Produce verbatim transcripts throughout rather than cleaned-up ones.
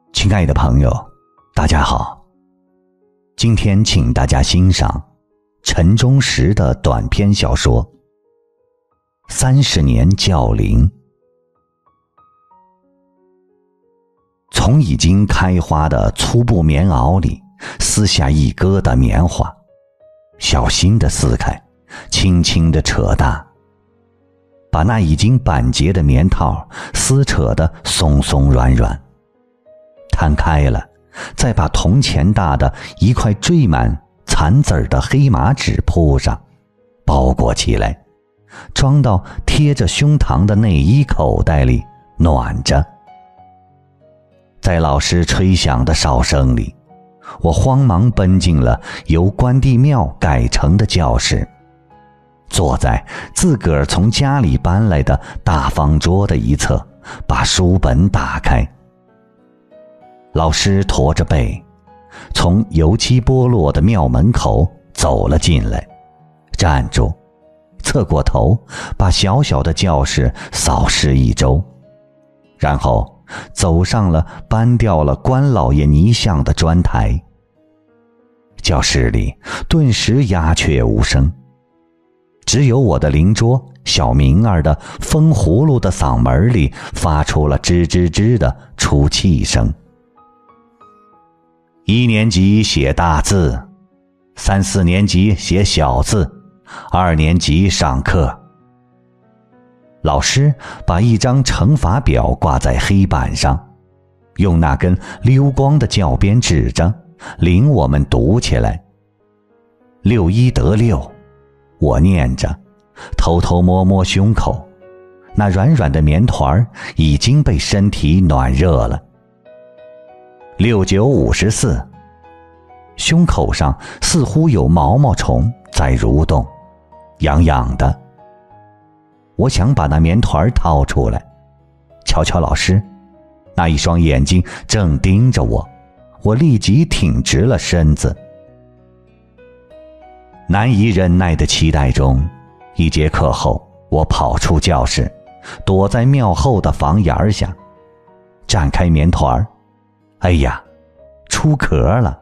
亲爱的朋友，大家好。今天请大家欣赏陈忠实的短篇小说《三十年教龄》。从已经开花的粗布棉袄里撕下一疙瘩棉花，小心地撕开，轻轻地扯大，把那已经板结的棉套撕扯得松松软软，摊开了，再把铜钱大的一块缀满残字的黑麻纸铺上，包裹起来，装到贴着胸膛的内衣口袋里暖着。在老师吹响的哨声里，我慌忙奔进了由关帝庙改成的教室，坐在自个儿从家里搬来的大方桌的一侧，把书本打开。老师驼着背，从油漆剥落的庙门口走了进来，站住，侧过头，把小小的教室扫视一周，然后走上了搬掉了关老爷泥像的砖台。教室里顿时鸦雀无声，只有我的邻桌小明儿的风葫芦的嗓门里发出了吱吱吱的出气声。一年级写大字，三四年级写小字，二年级上课。老师把一张乘法表挂在黑板上，用那根溜光的教鞭指着，领我们读起来。六一得六，我念着，偷偷摸摸胸口，那软软的棉团已经被身体暖热了。六九五十四，胸口上似乎有毛毛虫在蠕动，痒痒的。我想把那棉团掏出来，瞧瞧老师，那一双眼睛正盯着我，我立即挺直了身子。难以忍耐的期待中，一节课后，我跑出教室，躲在庙后的房檐下，展开棉团，哎呀，出壳了。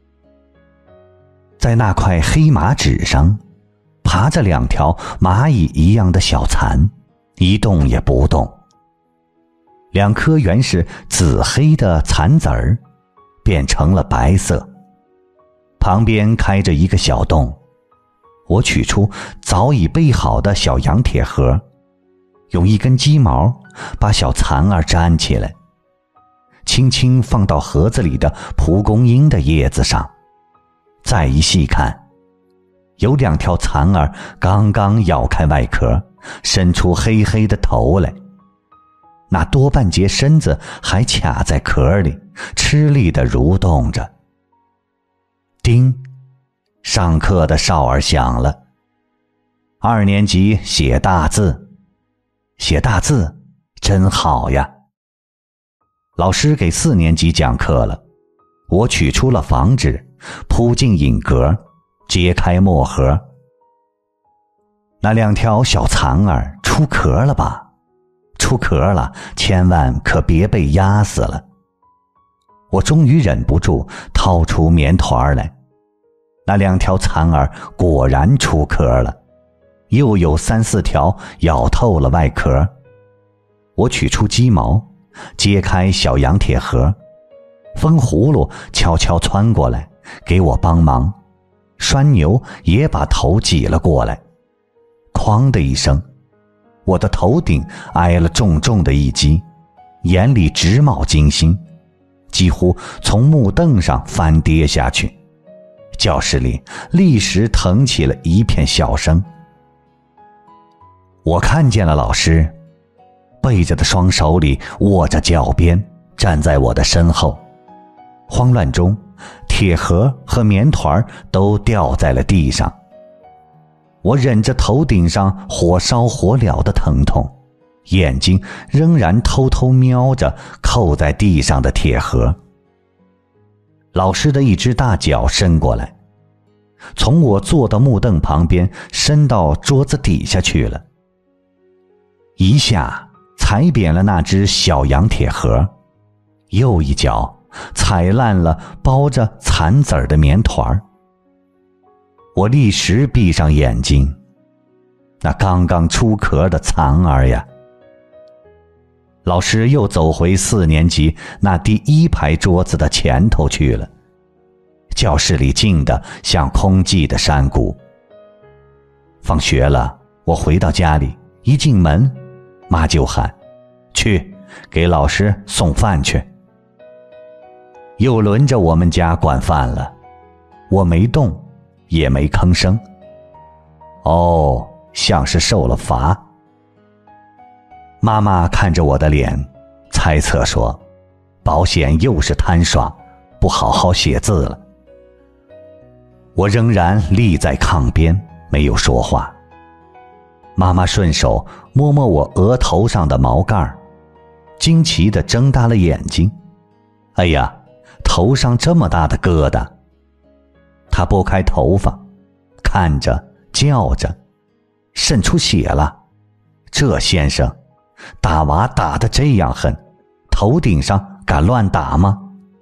在那块黑麻纸上爬着两条蚂蚁一样的小蚕，一动也不动。两颗原是紫黑的蚕籽儿变成了白色，旁边开着一个小洞。我取出早已备好的小羊铁盒，用一根鸡毛把小蚕儿粘起来，轻轻放到盒子里的蒲公英的叶子上。再一细看，有两条蚕儿刚刚咬开外壳，伸出黑黑的头来，那多半截身子还卡在壳里，吃力地蠕动着。叮，上课的哨儿响了。二年级写大字，写大字真好呀。老师给四年级讲课了，我取出了房纸，铺进影格，揭开墨盒。那两条小蚕儿出壳了吧？出壳了，千万可别被压死了。我终于忍不住掏出棉团来，那两条蚕儿果然出壳了，又有三四条咬透了外壳。我取出鸡毛，揭开小羊铁盒，风葫芦悄悄窜过来给我帮忙，拴牛也把头挤了过来。哐的一声，我的头顶挨了重重的一击，眼里直冒金星，几乎从木凳上翻跌下去。教室里立时腾起了一片笑声。我看见了老师，背着的双手里握着教鞭，站在我的身后。慌乱中，铁盒和棉团都掉在了地上。我忍着头顶上火烧火燎的疼痛，眼睛仍然偷偷瞄着扣在地上的铁盒。老师的一只大脚伸过来，从我坐的木凳旁边伸到桌子底下去了，一下踩扁了那只小羊铁盒， 又一脚踩烂了包着蚕籽儿的棉团儿。我立时闭上眼睛，那刚刚出壳的蚕儿呀。老师又走回四年级那第一排桌子的前头去了。教室里静得像空寂的山谷。放学了，我回到家里，一进门，妈就喊：“去，给老师送饭去。”又轮着我们家管饭了，我没动，也没吭声。哦，像是受了罚。妈妈看着我的脸，猜测说：“保险又是贪耍，不好好写字了。”我仍然立在炕边，没有说话。妈妈顺手摸摸我额头上的毛盖儿，惊奇地睁大了眼睛。哎呀，头上这么大的疙瘩！她拨开头发，看着叫着：“渗出血了！这先生，打娃打得这样狠，头顶上敢乱打吗？”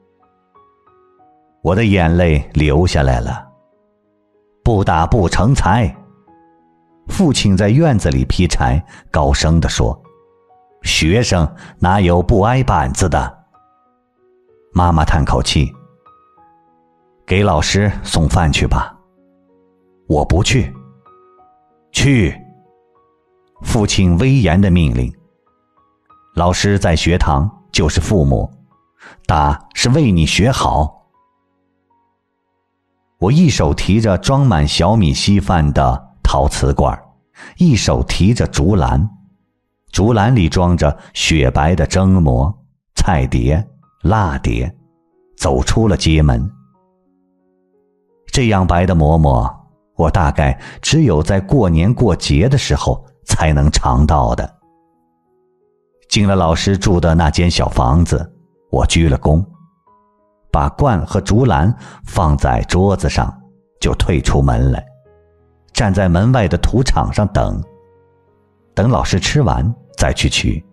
我的眼泪流下来了。不打不成才。父亲在院子里劈柴，高声地说：“学生哪有不挨板子的？”妈妈叹口气：“给老师送饭去吧。”我不去。去。父亲威严的命令。老师在学堂就是父母，打是为你学好。我一手提着装满小米稀饭的陶瓷罐，一手提着竹篮，竹篮里装着雪白的蒸馍、菜碟、辣碟，走出了街门。这样白的馍馍，我大概只有在过年过节的时候才能尝到的。进了老师住的那间小房子，我鞠了躬，把罐和竹篮放在桌子上，就退出门来，站在门外的土场上等，等老师吃完再去取。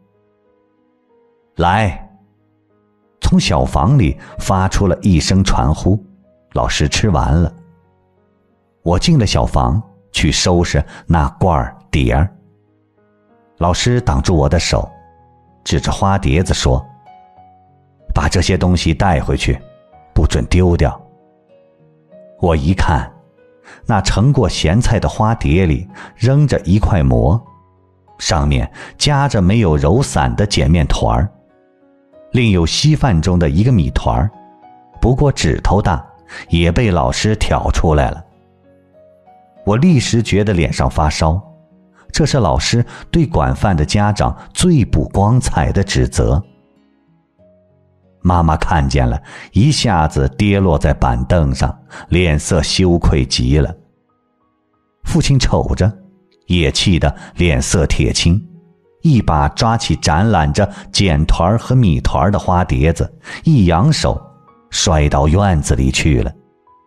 来！从小房里发出了一声传呼，老师吃完了。我进了小房，去收拾那罐儿碟儿。老师挡住我的手，指着花碟子说：“把这些东西带回去，不准丢掉。”我一看，那盛过咸菜的花碟里扔着一块馍，上面夹着没有揉散的碱面团儿，另有稀饭中的一个米团儿，不过指头大，也被老师挑出来了。我立时觉得脸上发烧，这是老师对管饭的家长最不光彩的指责。妈妈看见了，一下子跌落在板凳上，脸色羞愧极了。父亲瞅着，也气得脸色铁青，一把抓起展览着碱团和米团的花碟子，一扬手，摔到院子里去了。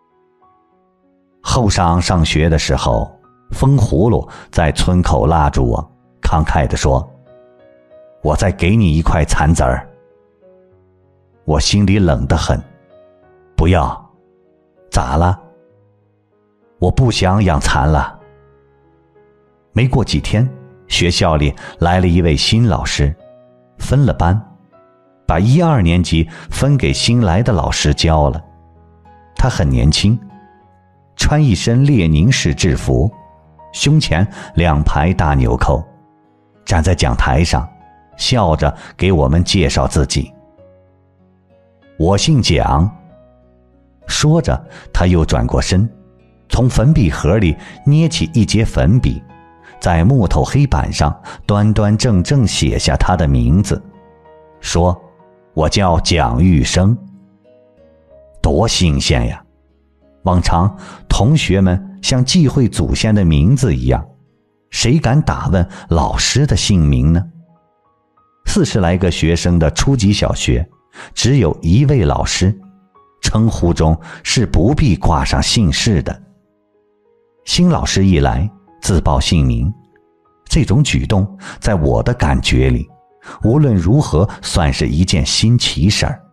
后晌上学的时候，风葫芦在村口拉住我，慷慨地说：“我再给你一块蚕籽儿。”我心里冷得很。不要。咋了？我不想养蚕了。没过几天，学校里来了一位新老师，分了班，把一二年级分给新来的老师教了。他很年轻，穿一身列宁式制服，胸前两排大纽扣，站在讲台上，笑着给我们介绍自己。我姓蒋。说着，他又转过身，从粉笔盒里捏起一截粉笔，在木头黑板上端端正正写下他的名字，说：“我叫蒋玉生。”多新鲜呀！往常同学们像忌讳祖先的名字一样，谁敢打问老师的姓名呢？四十来个学生的初级小学，只有一位老师，称呼中是不必挂上姓氏的。新老师一来，自报姓名，这种举动在我的感觉里，无论如何算是一件新奇事儿。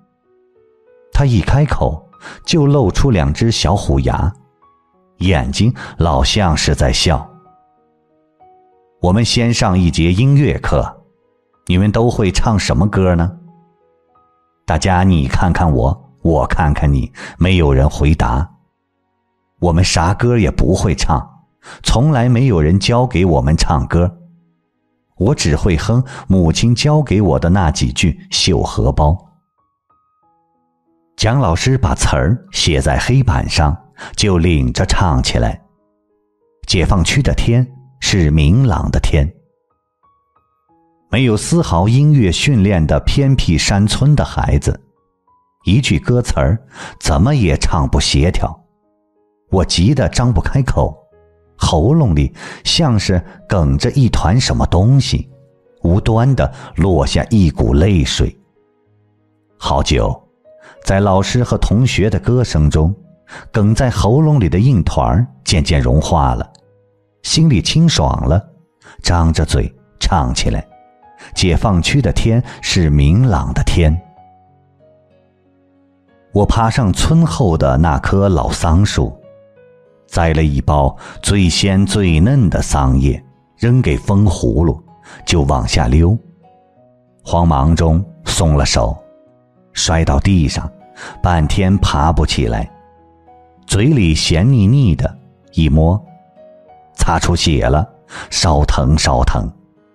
他一开口就露出两只小虎牙，眼睛老像是在笑。我们先上一节音乐课，你们都会唱什么歌呢？大家你看看我，我看看你，没有人回答。我们啥歌也不会唱，从来没有人教给我们唱歌。我只会哼母亲教给我的那几句绣荷包。蒋老师把词儿写在黑板上，就领着唱起来。解放区的天是明朗的天。没有丝毫音乐训练的偏僻山村的孩子，一句歌词儿怎么也唱不协调。我急得张不开口，喉咙里像是哽着一团什么东西，无端地落下一股泪水。好久，在老师和同学的歌声中，哽在喉咙里的硬团渐渐融化了，心里清爽了，张着嘴唱起来。解放区的天是明朗的天。我爬上村后的那棵老桑树，摘了一包最鲜最嫩的桑叶，扔给风葫芦，就往下溜。慌忙中松了手，摔到地上，半天爬不起来，嘴里咸腻腻的，一摸，擦出血了，烧疼烧疼。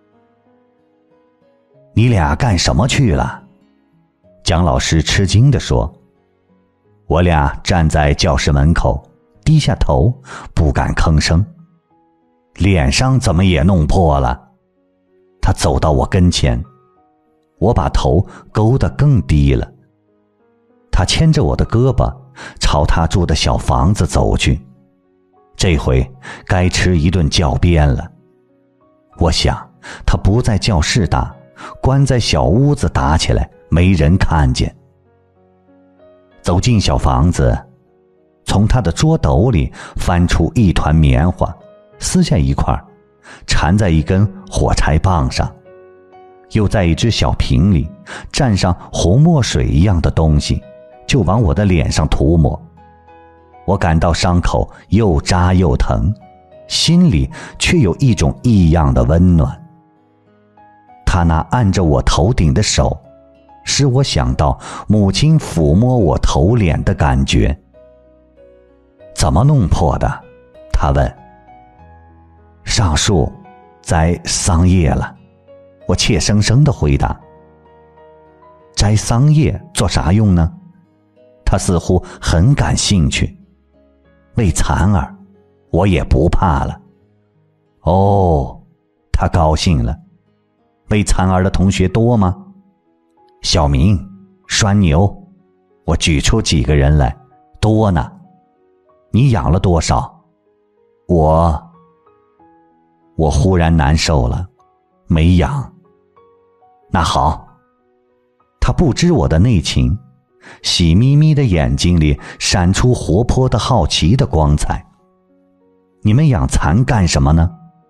你俩干什么去了？蒋老师吃惊地说。我俩站在教室门口，低下头，不敢吭声。脸上怎么也弄破了？他走到我跟前，我把头勾得更低了。他牵着我的胳膊，朝他住的小房子走去。这回该吃一顿教鞭了。我想，他不在教室打，关在小屋子打起来，没人看见。走进小房子，从他的桌斗里翻出一团棉花，撕下一块，缠在一根火柴棒上，又在一只小瓶里蘸上红墨水一样的东西，就往我的脸上涂抹。我感到伤口又扎又疼，心里却有一种异样的温暖。他那按着我头顶的手，使我想到母亲抚摸我头脸的感觉。怎么弄破的？他问。上树摘桑叶了，我怯生生地回答。摘桑叶做啥用呢？他似乎很感兴趣。喂蚕儿，我也不怕了。哦，他高兴了。喂蚕儿的同学多吗？小明、拴牛，我举出几个人来，多呢。你养了多少？我……我忽然难受了，没养。那好。他不知我的内情，喜眯眯的眼睛里闪出活泼的好奇的光彩。你们养蚕干什么呢？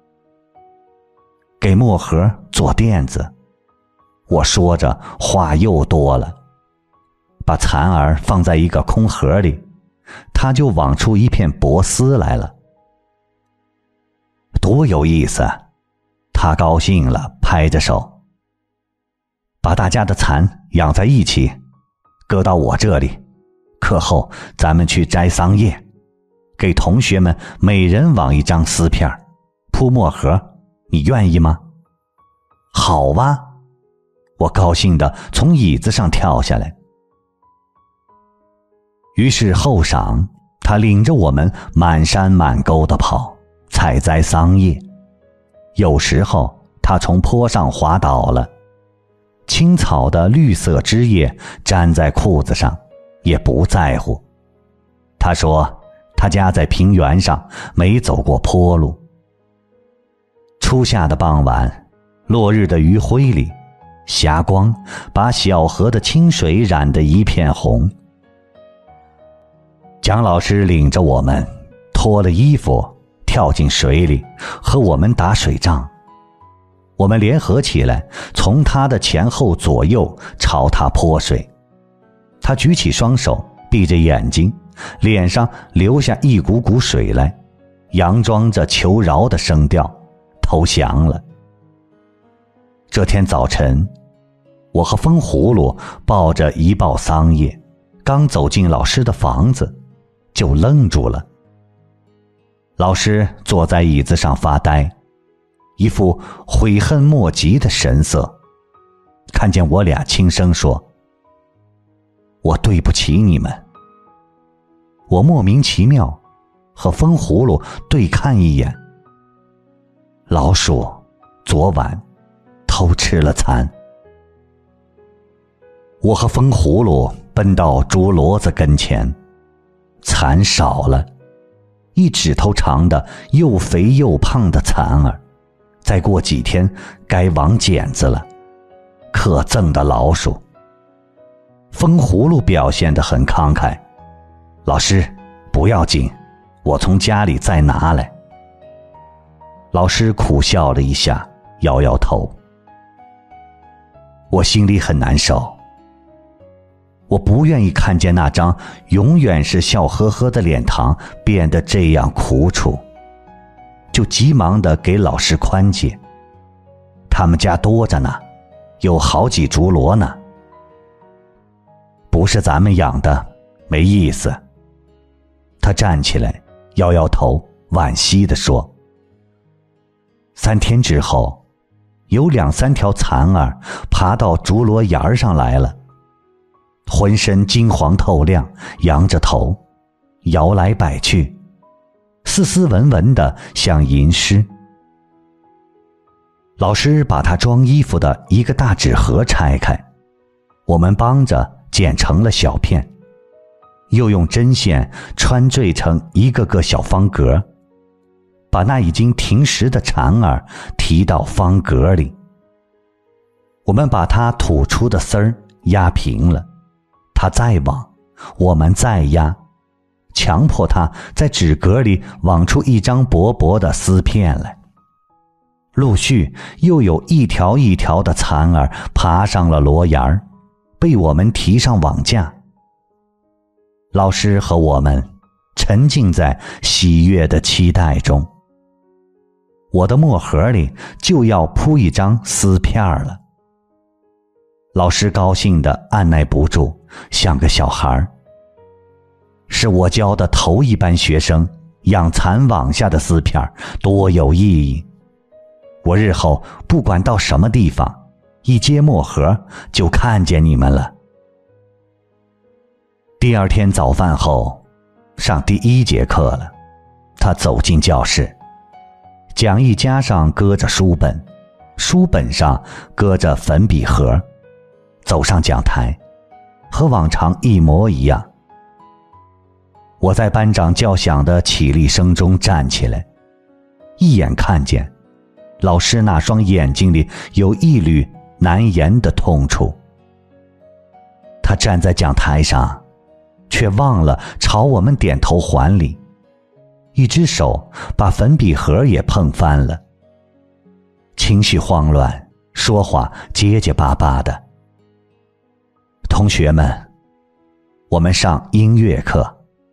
给墨盒做垫子。我说着话又多了，把蚕儿放在一个空盒里，他就网出一片薄丝来了。多有意思！他高兴了，拍着手。把大家的蚕养在一起，搁到我这里，课后咱们去摘桑叶，给同学们每人网一张丝片，铺墨盒，你愿意吗？好哇！我高兴地从椅子上跳下来。于是后晌，他领着我们满山满沟地跑，采摘桑叶。有时候他从坡上滑倒了，青草的绿色枝叶粘在裤子上，也不在乎。他说他家在平原上，没走过坡路。初夏的傍晚，落日的余晖里，霞光把小河的清水染得一片红。蒋老师领着我们脱了衣服，跳进水里和我们打水仗。我们联合起来，从他的前后左右朝他泼水。 他举起双手，闭着眼睛，脸上流下一股股水来，佯装着求饶的声调，投降了。这天早晨，我和风葫芦抱着一抱桑叶，刚走进老师的房子，就愣住了。老师坐在椅子上发呆，一副悔恨莫及的神色。看见我俩，轻声说：“我对不起你们。”我莫名其妙，和风葫芦对看一眼。老鼠昨晚偷吃了蚕。我和风葫芦奔到竹骡子跟前，蚕少了，一指头长的又肥又胖的蚕儿，再过几天该网茧子了。可憎的老鼠。风葫芦表现得很慷慨：“老师，不要紧，我从家里再拿来。”老师苦笑了一下，摇摇头。我心里很难受，我不愿意看见那张永远是笑呵呵的脸庞变得这样苦楚，就急忙地给老师宽解：“他们家多着呢，有好几竹箩呢。不是咱们养的，没意思。”他站起来，摇摇头，惋惜地说。三天之后，有两三条蚕儿爬到竹箩沿上来了，浑身金黄透亮，扬着头，摇来摆去，斯斯文文的像吟诗。老师把他装衣服的一个大纸盒拆开，我们帮着剪成了小片，又用针线穿缀成一个个小方格，把那已经停实的蚕儿提到方格里。我们把它吐出的丝儿压平了，它再网，我们再压，强迫它在纸格里网出一张薄薄的丝片来。陆续又有一条一条的蚕儿爬上了箩沿儿，被我们提上网架。老师和我们沉浸在喜悦的期待中。我的墨盒里就要铺一张丝片了。老师高兴地按耐不住，像个小孩。是我教的头一班学生养蚕网下的丝片，多有意义。我日后不管到什么地方，一接墨盒就看见你们了。第二天早饭后，上第一节课了。他走进教室，讲义架上搁着书本，书本上搁着粉笔盒，走上讲台，和往常一模一样。我在班长叫响的起立声中站起来，一眼看见老师那双眼睛里有一缕难言的痛楚。他站在讲台上，却忘了朝我们点头还礼，一只手把粉笔盒也碰翻了，情绪慌乱，说话结结巴巴的。同学们，我们上音乐课。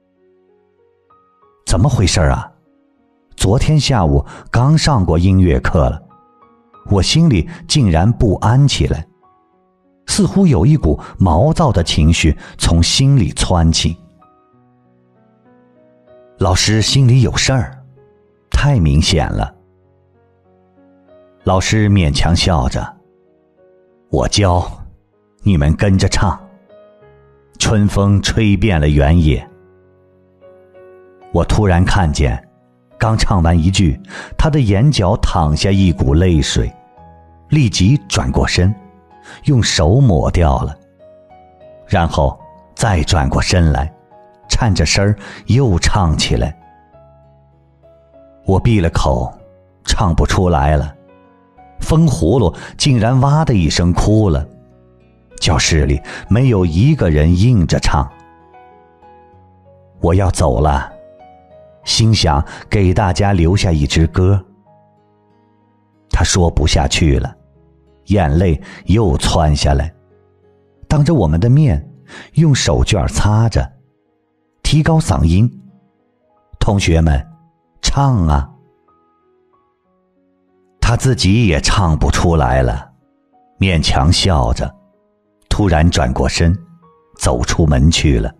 怎么回事啊？昨天下午刚上过音乐课了，我心里竟然不安起来，似乎有一股毛躁的情绪从心里窜起。老师心里有事儿，太明显了。老师勉强笑着：“我教，你们跟着唱。”春风吹遍了原野。我突然看见，刚唱完一句，他的眼角淌下一股泪水，立即转过身，用手抹掉了，然后再转过身来，颤着声儿又唱起来。我闭了口，唱不出来了。风葫芦竟然哇的一声哭了，教室里没有一个人应着唱。我要走了，心想给大家留下一支歌。他说不下去了，眼泪又窜下来，当着我们的面用手绢擦着，提高嗓音：“同学们，唱啊！”他自己也唱不出来了，勉强笑着，突然转过身，走出门去了。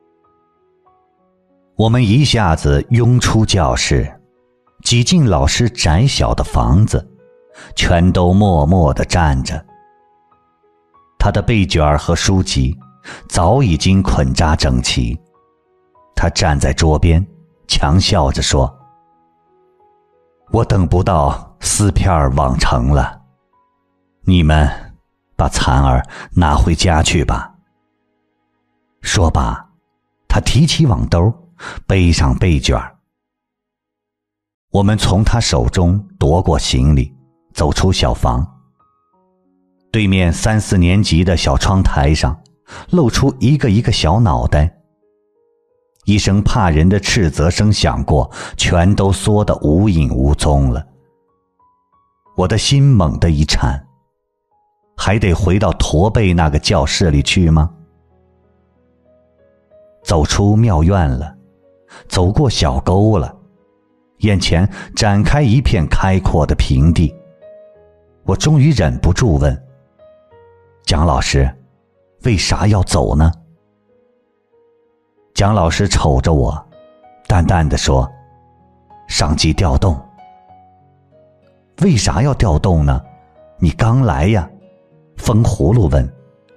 我们一下子拥出教室，挤进老师窄小的房子，全都默默地站着。他的背卷和书籍早已经捆扎整齐，他站在桌边，强笑着说：“我等不到撕片网成了，你们把蚕儿拿回家去吧。”说罢，他提起网兜，背上背卷。我们从他手中夺过行李，走出小房。对面三四年级的小窗台上露出一个一个小脑袋，一声怕人的斥责声响过，全都缩得无影无踪了。我的心猛地一颤，还得回到驼背那个教室里去吗？走出庙院了，走过小沟了，眼前展开一片开阔的平地。我终于忍不住问：“蒋老师，为啥要走呢？”蒋老师瞅着我，淡淡地说：“上级调动。”“为啥要调动呢？你刚来呀？”风葫芦问。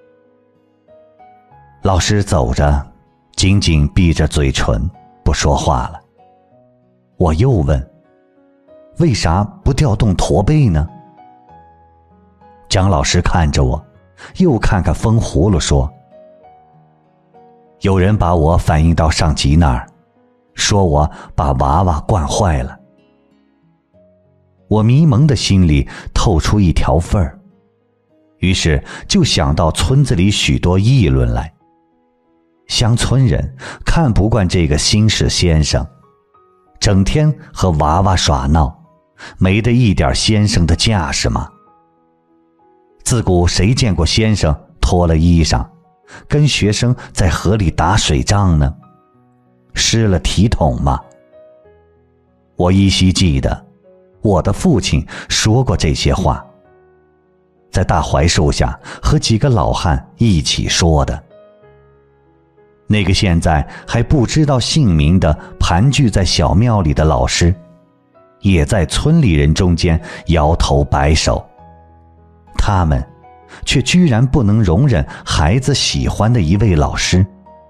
老师走着，紧紧闭着嘴唇，不说话了。我又问：“为啥不调动驼背呢？”蒋老师看着我，又看看风葫芦说：“有人把我反映到上级那儿，说我把娃娃惯坏了。”我迷蒙的心里透出一条缝儿，于是就想到村子里许多议论来。乡村人看不惯这个新式先生，整天和娃娃耍闹，没得一点先生的架势吗？自古谁见过先生脱了衣裳，跟学生在河里打水仗呢？失了体统吗？我依稀记得，我的父亲说过这些话，在大槐树下和几个老汉一起说的。那个现在还不知道姓名的盘踞在小庙里的老师，也在村里人中间摇头摆手。他们却居然不能容忍孩子喜欢的一位老师。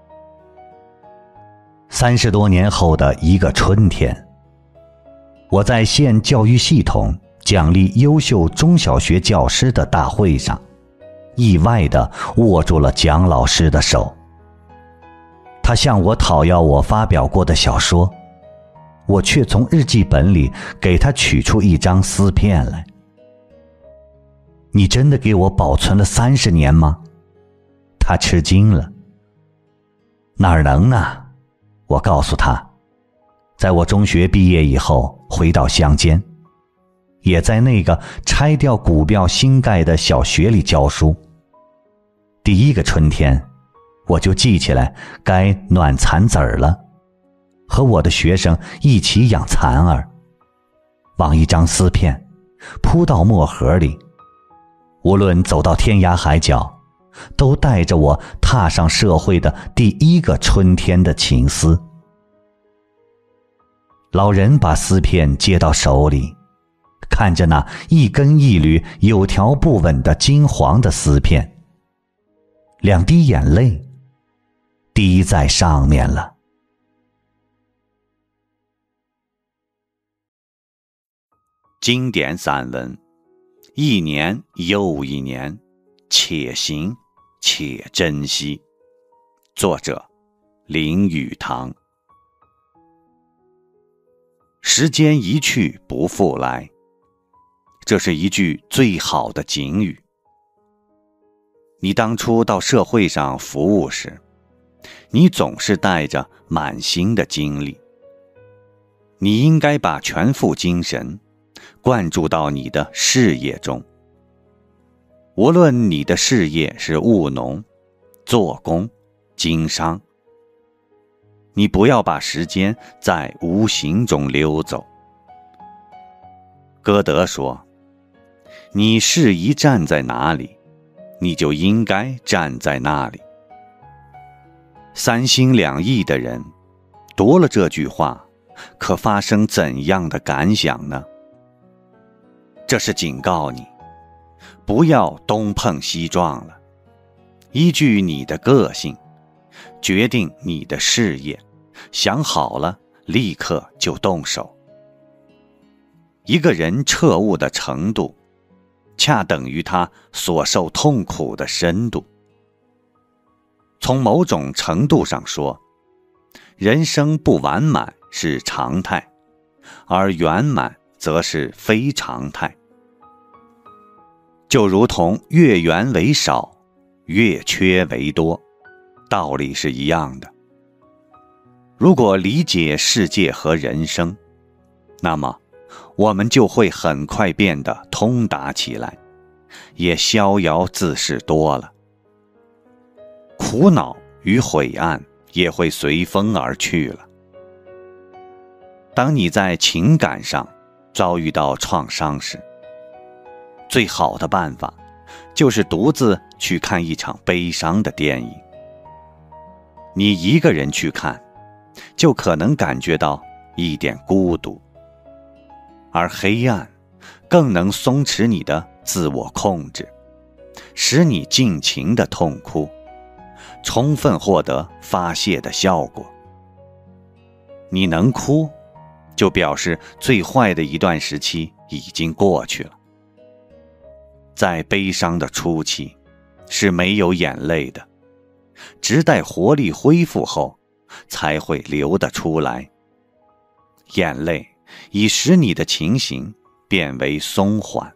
三十多年后的一个春天，我在县教育系统奖励优秀中小学教师的大会上，意外地握住了蒋老师的手。他向我讨要我发表过的小说，我却从日记本里给他取出一张撕片来。“你真的给我保存了三十年吗？”他吃惊了。“哪儿能啊！”我告诉他，在我中学毕业以后回到乡间，也在那个拆掉古庙新盖的小学里教书。第一个春天，我就记起来该暖蚕籽儿了，和我的学生一起养蚕儿，往一张丝片铺到墨盒里，无论走到天涯海角，都带着我踏上社会的第一个春天的情思。老人把丝片接到手里，看着那一根一缕有条不紊的金黄的丝片，两滴眼泪滴在上面了。经典散文，一年又一年，且行且珍惜。作者林语堂。时间一去不复来，这是一句最好的警语。你当初到社会上服务时，你总是带着满心的精力，你应该把全副精神灌注到你的事业中。无论你的事业是务农、 做工、经商。你不要把时间在无形中溜走。歌德说，你适宜站在哪里，你就应该站在那里。三心两意的人读了这句话，可发生怎样的感想呢？这是警告你，不要东碰西撞了。依据你的个性，决定你的事业，想好了，立刻就动手。一个人彻悟的程度，恰等于他所受痛苦的深度。从某种程度上说，人生不完满是常态，而圆满则是非常态。就如同越圆为少，越缺为多，道理是一样的。如果理解世界和人生，那么我们就会很快变得通达起来，也逍遥自适多了。苦恼与晦暗也会随风而去了。当你在情感上遭遇到创伤时，最好的办法就是独自去看一场悲伤的电影。你一个人去看，就可能感觉到一点孤独，而黑暗更能松弛你的自我控制，使你尽情的痛哭，充分获得发泄的效果。你能哭，就表示最坏的一段时期已经过去了。在悲伤的初期，是没有眼泪的，直待活力恢复后，才会流得出来。眼泪已使你的情形变为松缓。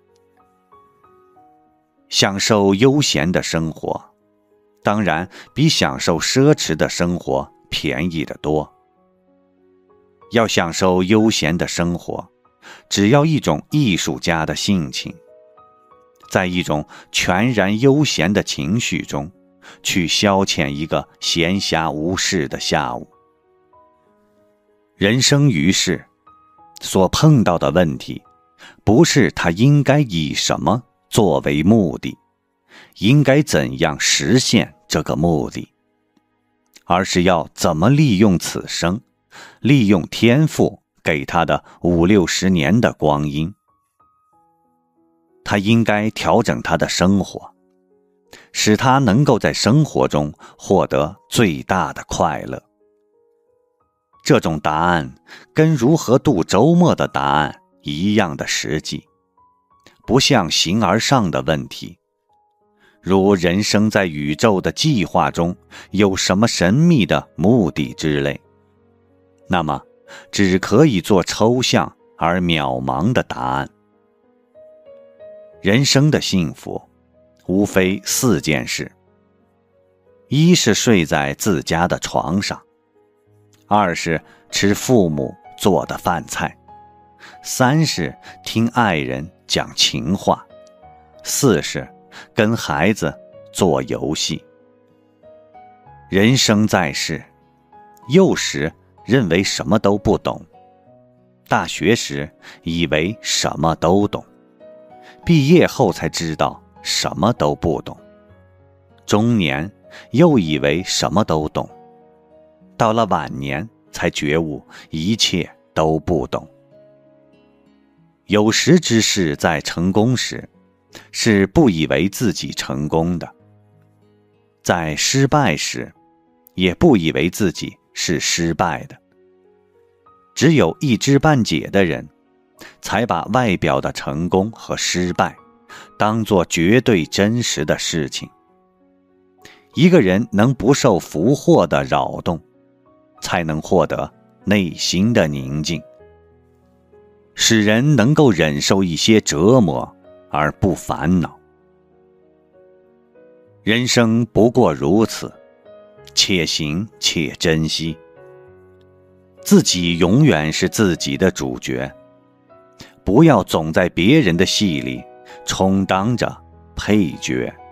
享受悠闲的生活，当然比享受奢侈的生活便宜得多。要享受悠闲的生活，只要一种艺术家的性情，在一种全然悠闲的情绪中，去消遣一个闲暇无事的下午。人生于世，所碰到的问题，不是他应该以什么作为目的，应该怎样实现这个目的，而是要怎么利用此生，利用天赋给他的五六十年的光阴。他应该调整他的生活，使他能够在生活中获得最大的快乐。这种答案跟如何度周末的答案一样的实际，不像形而上的问题，如人生在宇宙的计划中有什么神秘的目的之类，那么只可以做抽象而渺茫的答案。人生的幸福无非四件事：一是睡在自家的床上，二是吃父母做的饭菜，三是听爱人讲情话，四是跟孩子做游戏。人生在世，幼时认为什么都不懂，大学时以为什么都懂，毕业后才知道什么都不懂，中年又以为什么都懂，到了晚年才觉悟一切都不懂。有识之士在成功时，是不以为自己成功的；在失败时，也不以为自己是失败的。只有一知半解的人，才把外表的成功和失败当作绝对真实的事情。一个人能不受福祸的扰动，才能获得内心的宁静，使人能够忍受一些折磨而不烦恼。人生不过如此，且行且珍惜。自己永远是自己的主角，不要总在别人的戏里充当着配角。